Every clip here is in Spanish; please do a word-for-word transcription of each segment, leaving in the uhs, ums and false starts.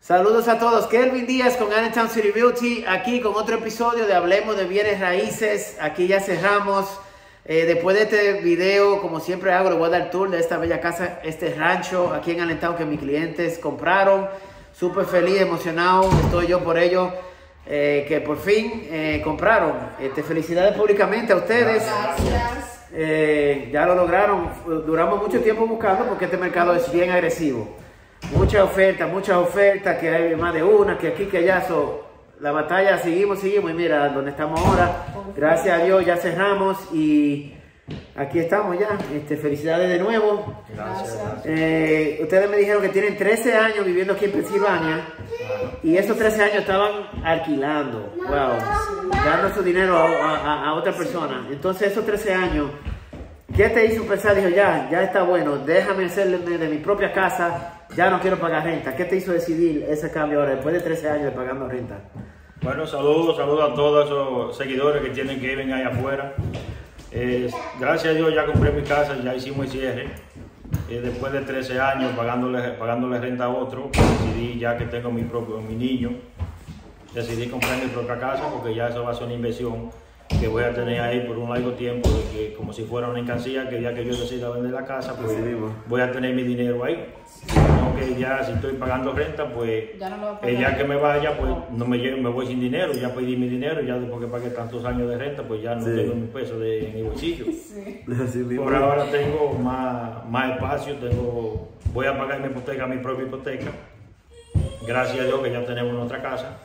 Saludos a todos, Kelvin Díaz con Allentown City Realty, aquí con otro episodio de Hablemos de Bienes Raíces. Aquí ya cerramos, eh, después de este video, como siempre hago, le voy a dar tour de esta bella casa, este rancho aquí en Allentown que mis clientes compraron. Súper feliz, emocionado, estoy yo por ello, eh, que por fin eh, compraron. Este, felicidades públicamente a ustedes. Gracias. Eh, ya lo lograron, duramos mucho tiempo buscando porque este mercado es bien agresivo. Muchas ofertas, muchas ofertas, que hay más de una, que aquí, que allá. So, la batalla, seguimos, seguimos. Y mira, donde estamos ahora, gracias a Dios, ya cerramos y aquí estamos ya. Este, felicidades de nuevo. Gracias. Eh, ustedes me dijeron que tienen trece años viviendo aquí en Pensilvania y esos trece años estaban alquilando, wow, dando su dinero a, a, a otra persona. Entonces, esos trece años, ¿qué te hizo pensar? Dijo, ya, ya está bueno, déjame hacerle de mi propia casa. Ya no quiero pagar renta. ¿Qué te hizo decidir ese cambio ahora, después de trece años de pagando renta? Bueno, saludos, saludos a todos esos seguidores que tienen que ir allá afuera. Eh, gracias a Dios ya compré mi casa, ya hicimos el cierre. Eh, después de trece años pagándole, pagándole renta a otro, decidí, ya que tengo mi propio mi niño, decidí comprar mi propia casa porque ya eso va a ser una inversión que voy a tener ahí por un largo tiempo, de que como si fuera una alcancía, que ya que yo decida vender la casa, pues voy a tener mi dinero ahí. No, que ya si estoy pagando renta, pues ya, no eh, ya que me vaya, pues no me, me voy sin dinero, ya pedí mi dinero, ya después que pagué tantos años de renta, pues ya no sí. tengo mi peso de, en mi bolsillo. Sí. Por ahora tengo más, más espacio, tengo, voy a pagar mi hipoteca, mi propia hipoteca. Gracias a Dios que ya tenemos nuestra casa.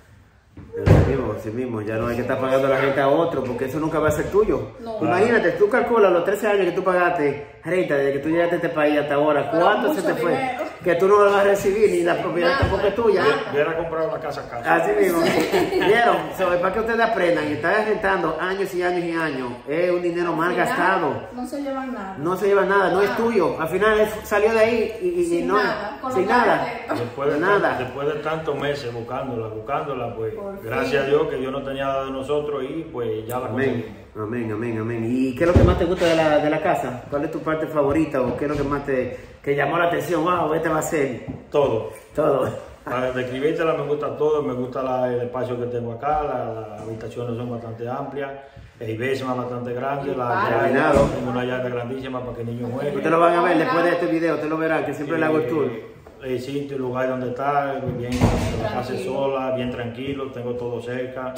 Así mismo, así mismo, ya no hay que estar pagando la renta a otro, porque eso nunca va a ser tuyo. No. Imagínate, tú calculas los trece años que tú pagaste renta desde que tú llegaste a este país hasta ahora, ¿cuánto se te fue? Dinero. Que tú no lo vas a recibir, ni la propiedad nada, tampoco es tuya. Hubiera comprado la casa a casa. Así mismo. ¿Vieron? So, es para que ustedes aprendan, y estar rentando años y años y años, es un dinero mal final, gastado. No se llevan nada. No se lleva nada, no, no es tuyo. Al final él salió de ahí y, y sin no, nada. Sin nada. Después de, nada. después de tantos meses buscándola, buscándola, pues gracias a Dios que Dios no tenía nada de nosotros y pues ya la conseguimos. Amén, amén, amén. ¿Y qué es lo que más te gusta de la, de la casa? ¿Cuál es tu parte favorita o qué es lo que más te que llamó la atención? Wow, este va a ser. Todo. Todo. Para describírtela me gusta todo, me gusta la, el espacio que tengo acá, las la habitaciones son bastante amplias, el basement es bastante grande, la yarda, tengo una yarda grandísima para que el niño juegue. Ustedes lo van a ver después de este video, ustedes lo verán, que siempre sí, le hago el tour. El sitio, el lugar donde está, bien, la casa sola, bien tranquilo, tengo todo cerca,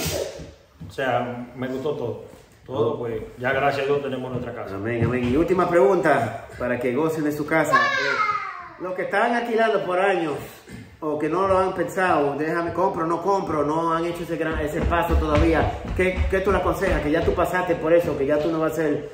o sea, me gustó todo. Todo, pues ya gracias a Dios tenemos nuestra casa. Amén, amén. Y última pregunta, para que gocen de su casa. Eh, los que están alquilando por años, o que no lo han pensado, déjame, compro, no compro, no han hecho ese, gran, ese paso todavía, ¿qué, qué tú le aconsejas? Que ya tú pasaste por eso, que ya tú no vas a ser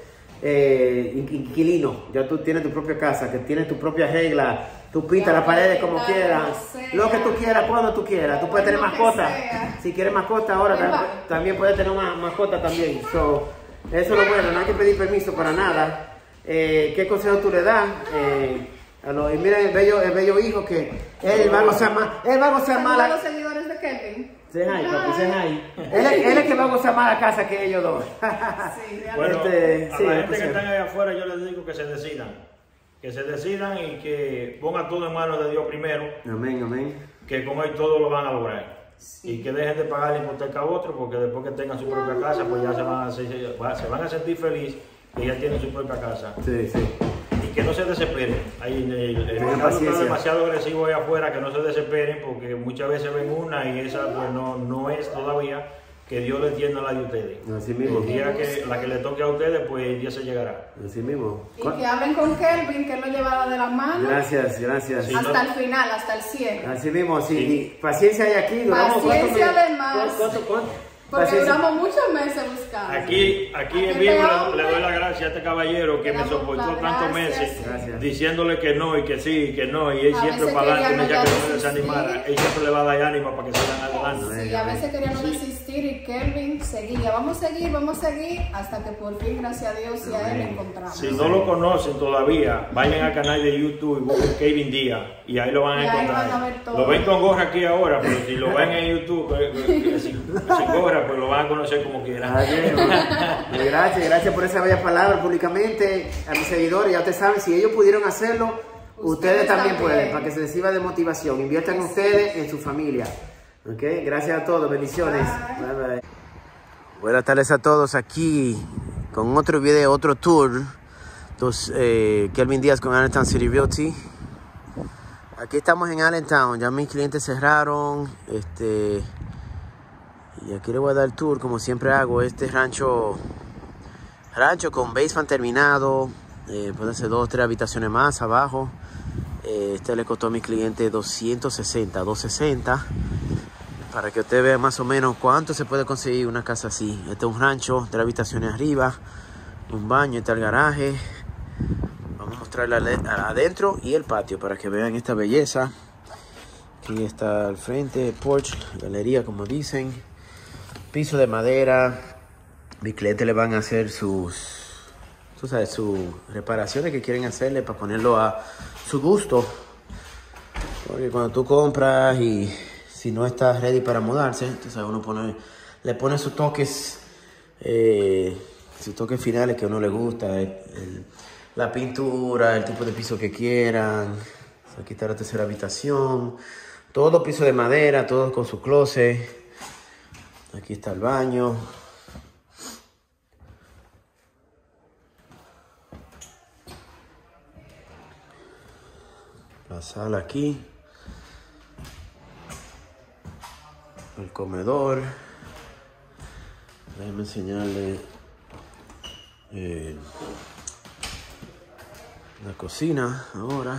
eh, inquilino, ya tú tienes tu propia casa, que tienes tu propia regla, tú pintas las paredes como quieras, lo que tú quieras, cuando tú quieras, tú puedes tener mascotas, si quieres mascota ahora también, también puedes tener una mascota también, so, eso es lo bueno, no hay que pedir permiso para nada. Eh, ¿qué consejo tú le das? Eh, a los, y mira el bello, el bello hijo que él va a gozar más, él va a gozar más la... los seguidores de Kelvin. Se hay, papi, se hay. Él, él es que va a gozar más la casa que ellos dos. Sí, bueno, este, a sí, la gente pues, que están allá afuera yo les digo que se decidan. Que se decidan y que pongan todo en manos de Dios primero. Amén, amén. Que con él todo lo van a lograr. Sí. Y que dejen de pagar la hipoteca a otro, porque después que tengan su propia casa, pues ya se van a, hacer, se van a sentir felices que ya tienen su propia casa. Sí, sí. Y que no se desesperen. Ahí el, el, el mercado está demasiado agresivo allá afuera, que no se desesperen, porque muchas veces ven una y esa pues no, no es todavía. Que Dios le entienda la de ustedes. Así mismo. El día que la que le toque a ustedes, pues el día se llegará. Así mismo. Y que hablen con Kelvin, que él lo llevará de la mano. Gracias, gracias. Hasta no, el final, hasta el cierre. Así mismo, sí. sí. Paciencia hay aquí. Duramos Paciencia además. ¿Cuánto, cuánto? Porque Paciencia. duramos muchos meses buscando. Aquí, aquí en vivo le, le doy la gracia a este caballero que me soportó tantos meses gracias. Diciéndole que no y que sí y que no. Y él a siempre para adelante, ya que no se desanimara. Él siempre le va a dar ánimo para que sigan adelante. Sí, a veces queríamos sí. desistir y Kelvin seguía. Vamos a seguir, vamos a seguir hasta que por fin, gracias a Dios, y a él encontramos. Si no lo conocen todavía, vayan al canal de YouTube y busquen Kelvin Díaz y ahí lo van a y encontrar. Van a ver todo. Lo ven con gorra aquí ahora, pero si lo ven en YouTube sin, sin gorra, pues lo van a conocer como quieran. Gracias, gracias por esa bella palabra públicamente a mis seguidores. Ya ustedes saben, si ellos pudieron hacerlo, ustedes también pueden, para que se les sirva de motivación. Inviertan ustedes en su familia. Ok, gracias a todos, bendiciones. Bye. Bye, bye. Buenas tardes a todos, aquí con otro video, otro tour. Entonces, eh, Kelvin Díaz con Allentown City Realty. Aquí estamos en Allentown, ya mis clientes cerraron. Este, y aquí les voy a dar el tour, como siempre hago. Este rancho, rancho con basement terminado. Eh, puede ser dos o tres habitaciones más abajo. Eh, este le costó a mi cliente doscientos sesenta, doscientos sesenta. Para que usted vea más o menos cuánto se puede conseguir una casa así. Este es un rancho, tres habitaciones arriba, un baño, este es el garaje. Vamos a mostrarle adentro y el patio para que vean esta belleza. Aquí está al frente, el porch, galería como dicen. Piso de madera. Mis clientes le van a hacer sus, tú sabes, sus reparaciones que quieren hacerle para ponerlo a su gusto. Porque cuando tú compras y si no estás ready para mudarse, entonces uno pone, le pone sus toques, eh, sus toques finales que a uno le gusta, el, el, la pintura, el tipo de piso que quieran. Aquí está la tercera habitación, todo piso de madera, todo con su closet. Aquí está el baño. La sala aquí. El comedor. Déjenme enseñarle eh, la cocina ahora.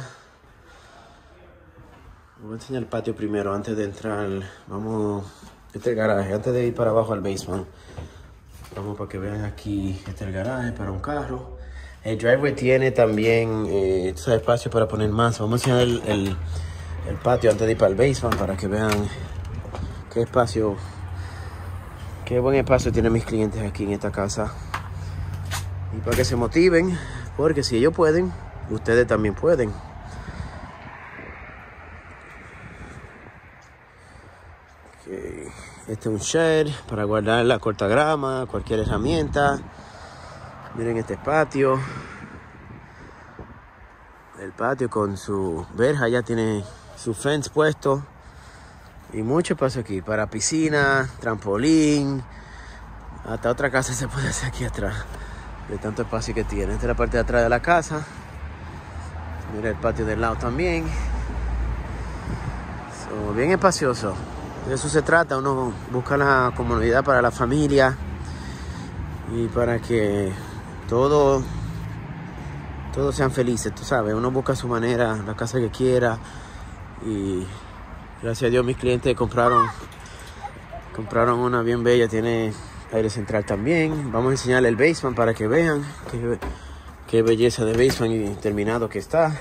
Voy a enseñar el patio primero antes de entrar. Vamos, este es el garaje, antes de ir para abajo al basement. Vamos para que vean aquí, este es el garaje para un carro. El driveway tiene también eh, espacio para poner más. Vamos a enseñar el, el, el patio antes de ir para el basement para que vean qué espacio, qué buen espacio tienen mis clientes aquí en esta casa. Y para que se motiven, porque si ellos pueden, ustedes también pueden. Okay. Este es un shed para guardar la cortagrama, cualquier herramienta. Miren este patio. El patio con su verja ya tiene su fence puesto. Y mucho espacio aquí para piscina, trampolín. Hasta otra casa se puede hacer aquí atrás. De tanto espacio que tiene. Esta es la parte de atrás de la casa. Mira el patio del lado también. So, bien espacioso. De eso se trata. Uno busca la comodidad para la familia. Y para que todos todos sean felices, tú sabes. Uno busca su manera, la casa que quiera. Y gracias a Dios mis clientes compraron compraron una bien bella, tiene aire central también. Vamos a enseñarle el basement para que vean qué, qué belleza de basement y terminado que está.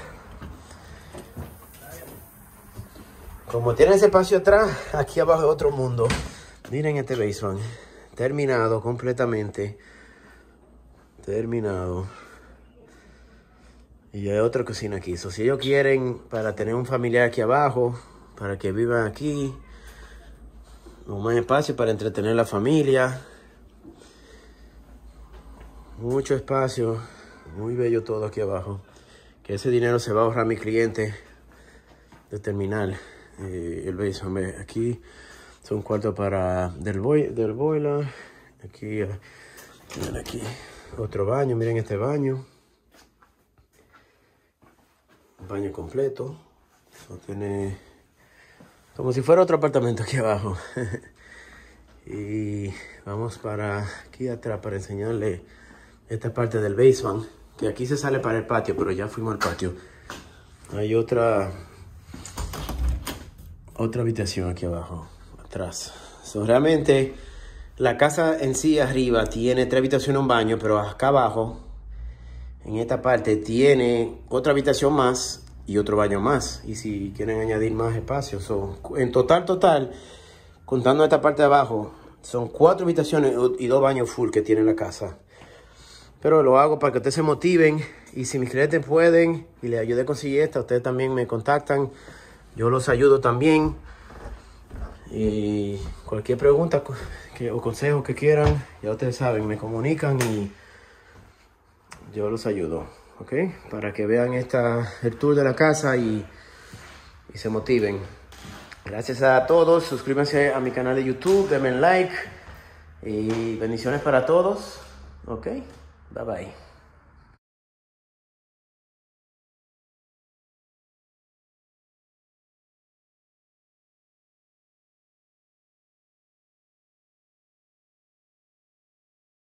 Como tiene ese espacio atrás, aquí abajo es otro mundo. Miren este basement, terminado completamente, terminado. Y hay otra cocina aquí. So, si ellos quieren para tener un familiar aquí abajo, para que vivan aquí, un más espacio para entretener a la familia, mucho espacio, muy bello todo aquí abajo, que ese dinero se va a ahorrar mi cliente de terminar eh, el basement. Aquí son cuartos para del, boy, del boiler, aquí, miren aquí otro baño, miren este baño, baño completo. So, tiene como si fuera otro apartamento aquí abajo. Y vamos para aquí atrás para enseñarle esta parte del basement, que aquí se sale para el patio, pero ya fuimos al patio. Hay otra otra habitación aquí abajo, atrás. So, realmente la casa en sí arriba tiene tres habitaciones y un baño, pero acá abajo en esta parte tiene otra habitación más y otro baño más. Y si quieren añadir más espacio, son en total, total, contando esta parte de abajo, son cuatro habitaciones y dos baños full que tiene la casa. Pero lo hago para que ustedes se motiven. Y si mis clientes pueden y les ayude a conseguir esta, ustedes también me contactan. Yo los ayudo también. Y cualquier pregunta que, o consejo que quieran, ya ustedes saben, me comunican y yo los ayudo. ¿ok? Para que vean esta, el tour de la casa y, y se motiven. Gracias a todos, suscríbanse a mi canal de YouTube, denme like y bendiciones para todos, ¿ok? Bye bye.